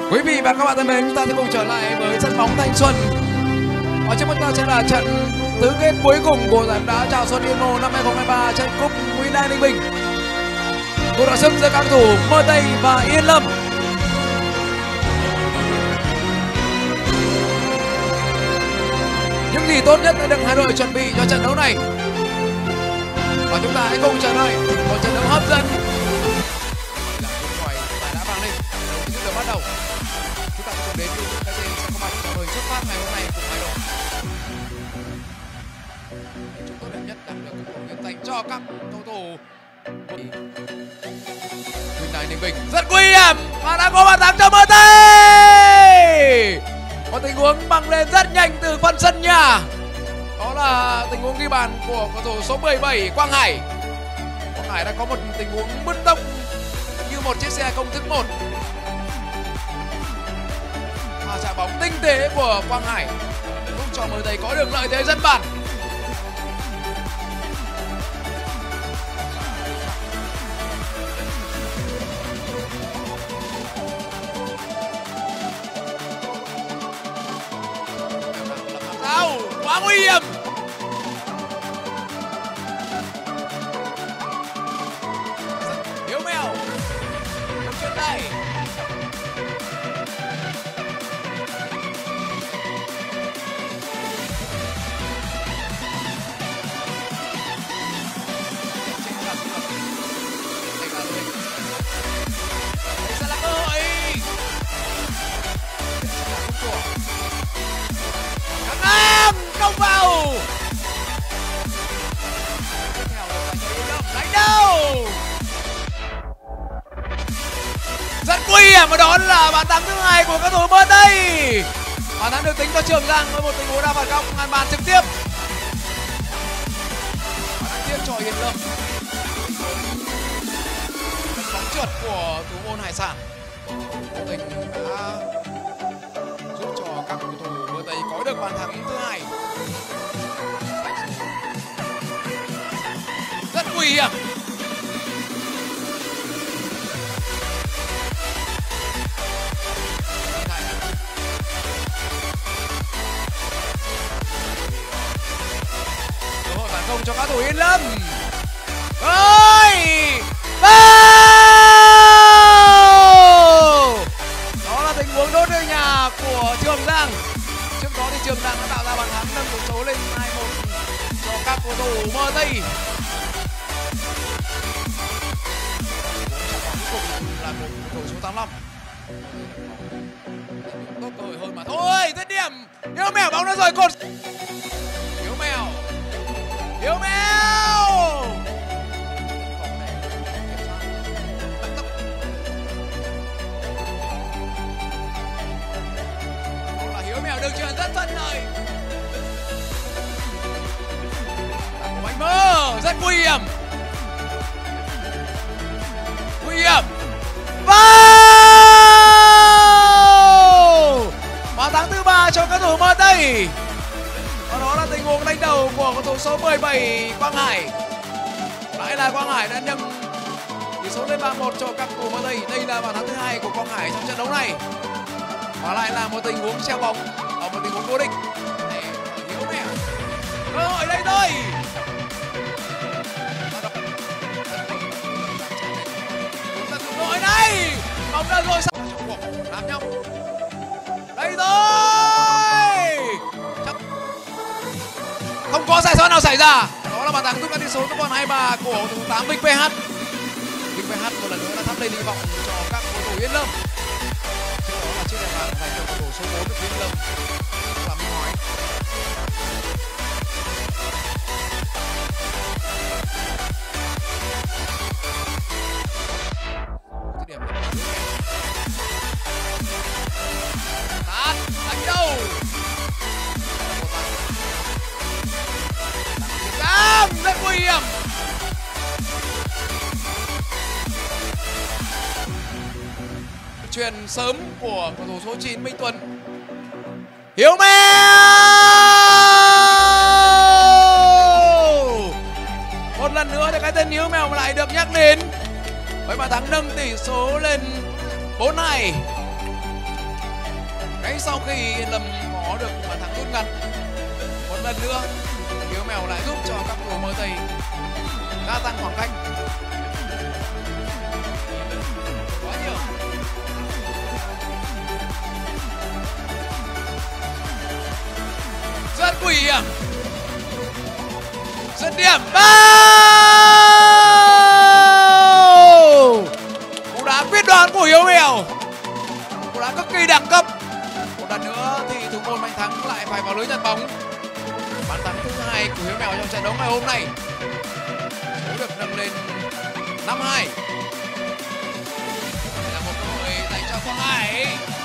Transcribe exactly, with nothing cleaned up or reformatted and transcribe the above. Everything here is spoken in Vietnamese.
Quý vị và các bạn thân mến, chúng ta sẽ cùng trở lại với sân bóng Thanh Xuân. Ở trước mắt ta sẽ là trận tứ kết cuối cùng của giải bóng đá chào xuân Yên Mô năm hai không hai ba, trận cúp Winland Ninh Bình. Cuộc đọ sức giữa các cầu thủ Mơ Tây và Yên Lâm. Những gì tốt nhất đã được hai đội chuẩn bị cho trận đấu này. Và chúng ta hãy cùng chờ đợi một trận đấu hấp dẫn. Đã vang lên, trận đấu bắt đầu. Chúng ta sẽ cùng đến với những cái gì sẽ có mặt vào buổi xuất phát ngày hôm nay cùng hai đội. Chúng tốt đẹp nhất đang được các cổ động dành cho các cầu thủ. Winland Ninh Bình rất nguy hiểm và đã có bàn thắng cho Mơ Tây. Có tình huống băng lên rất nhanh từ phần sân nhà. Đó là tình huống ghi bàn của cầu thủ số mười bảy Quang Hải. Quang Hải đã có một tình huống bứt tốc như một chiếc xe công thức một. Pha chạm bóng tinh tế của Quang Hải giúp cho Mơ Tây có được lợi thế dẫn bàn. Quá nguy hiểm. Hiếu Mèo đứng trên tay. Đây sẽ là cơ hội. Nam công vào. Tiếp theo là Yên Lâm đánh đầu. Rất nguy hiểm và đó là bàn thắng thứ hai của các cầu thủ Mơ Tây. Bàn thắng được tính cho Trường Giang với một tình huống đá phạt góc ngăn bàn trực tiếp. Bàn thắng tiếp cho Yên Lâm. Bóng trượt của thủ môn Hải Sản. Tình đã giúp cho các cầu thủ Mơ Tây có được bàn thắng thứ hai. Rất nguy hiểm. Cơ hội phản công cho các thủ Yên Lâm. Ơi! Đó là tình huống đốt nơi nhà của Trường Giang. Trước đó thì Trường Giang đã tạo ra bàn thắng nâng tỷ số lên hai một cho các cầu thủ Mơ Tây. Cuối cùng là một cầu thủ số tám mươi lăm. Tốt cơ hội hơn mà thôi. Dứt điểm. Hiếu Mèo bóng đã rời cột. Hiếu Mèo. Hiếu Mèo. Đó là Hiếu Mèo được chuyền rất thuận lợi. Anh Mơ rất nguy hiểm. Nguy hiểm. Vào! Bàn thắng thứ ba cho các cầu thủ Mơ Tây. Và đó là tình huống đánh đầu của cầu thủ số mười bảy Quang Hải. Lại là Quang Hải đã nâng tỷ số lên ba một cho các cầu thủ Mơ Tây. Đây là bàn thắng thứ hai của Quang Hải trong trận đấu này. Và lại là một tình huống treo bóng ở một tình huống cố định. Hiếu Mèo. Cơ hội đây thôi. Đội này bóng đã rồi sang trong cuộc làm nhau. Đây rồi. Không có sai sót nào xảy ra. Đó là bàn thắng rút ngắn tỷ số còn hai ba của cầu thủ tám Vinh pê hát. Vinh pê hát một lần nữa đã thắp lên hy vọng cho các cầu thủ Yên Lâm. Trước đó là chiếc đèn vàng dành cho cầu thủ số bốn của Yên Lâm là Minh Hoái. Điểm Tát đánh đâu Giang rất nguy hiểm. Chuyền sớm của cầu thủ số chín Minh Tuấn. Hiếu Mèo một lần nữa thì cái tên Hiếu Mèo lại được nhắc đến với bàn thắng nâng tỷ số lên bốn hai. ngay sau khi Lâm có được bàn thắng rút ngắn. Một lần nữa Hiếu Mèo lại giúp cho các cầu thủ Mơ Tây gia tăng khoảng cách quá nhiều. Rất nguy hiểm, dứt điểm bao cú đá quyết đoán của Hiếu Mèo, cú đá cực kỳ đẳng cấp. Một lần nữa thì thủ môn Mạnh Thắng lại phải vào lưới nhặt bóng. Bàn thắng thứ hai của Hiếu Mèo trong trận đấu ngày hôm nay cũng được nâng lên năm hai. Đây là một cơ hội dành cho Quang Hải.